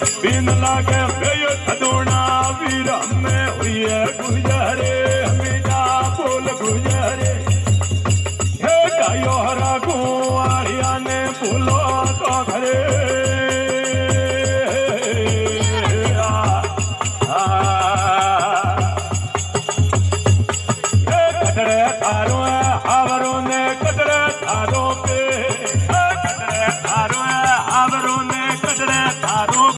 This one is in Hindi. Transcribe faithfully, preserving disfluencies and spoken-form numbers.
बिन लागे बेयो खदोना वीर में हुई गुजरे मीठा बोल गुजरे हे गायो हरा कुआरिया ने फूलो तो घरे कटड़े थारो हावरों ने कटड़े थारो